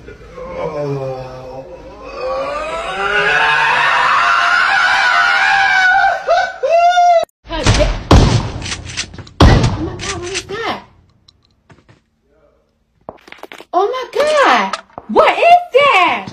Oh my God! What is that?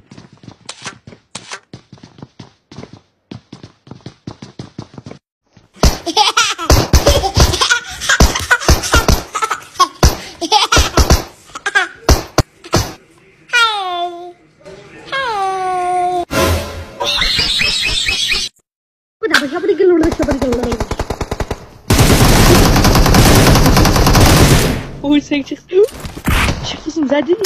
Oh, ThankXXX. شوفوا مزعجين.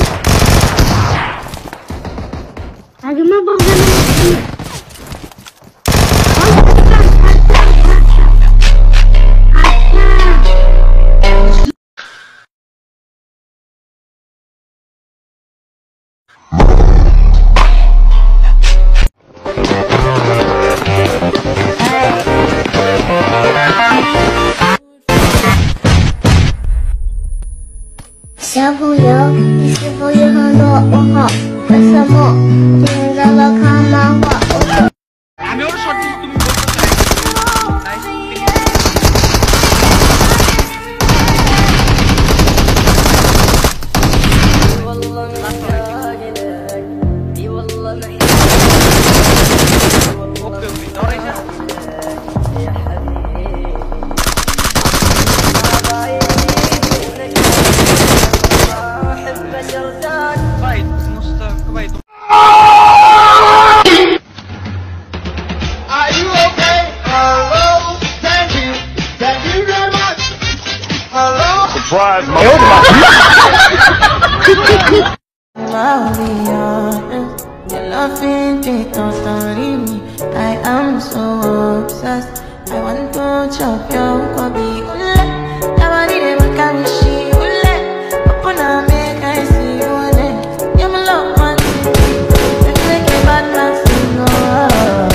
عادي ما بغينا. 小朋友，你是否有很多问号？为什么今天早上看漫画？ I am so obsessed. I want to chop your kwabi. Nobody ever can see you. Open up, make I see you. You're my love, man. You make a bad man sing.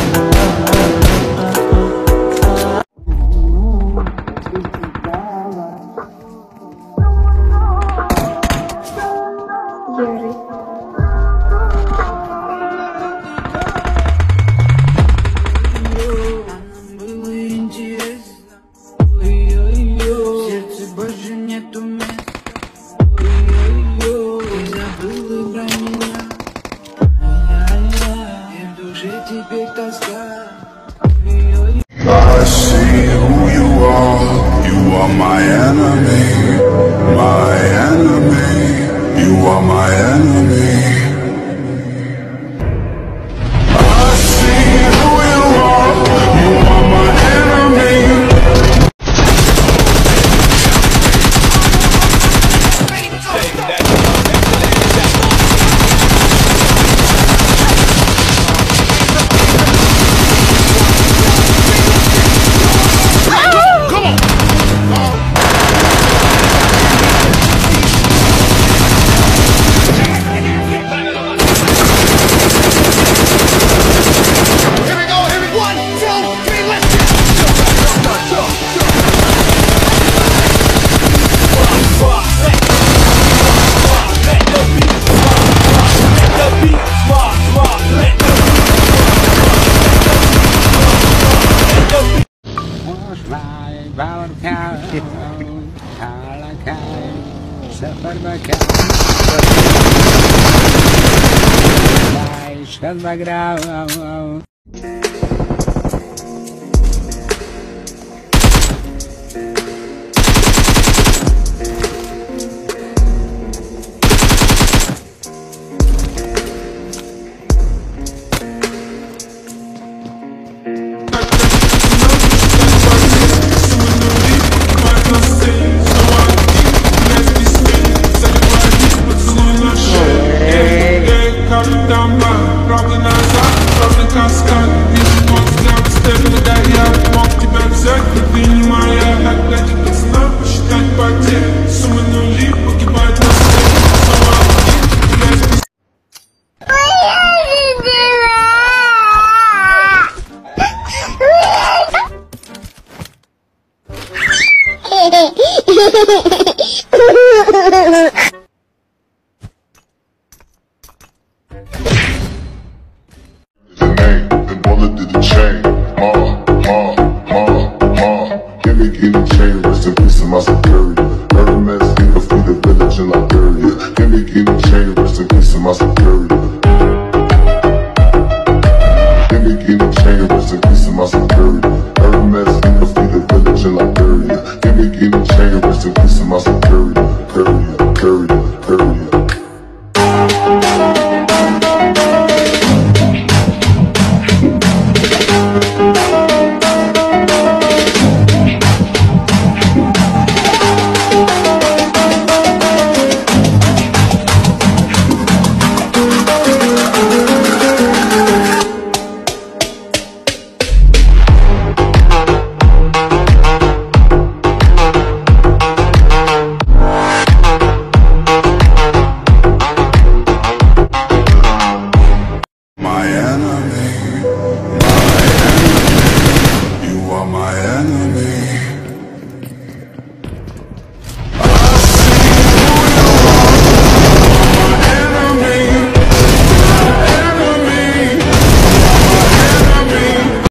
I see who you are. You are my enemy, my enemy. You are my enemy. I see who you are. You are my enemy. Capitão, mano, próprio na sala, próprio cascado. His name, then bullet did the chain.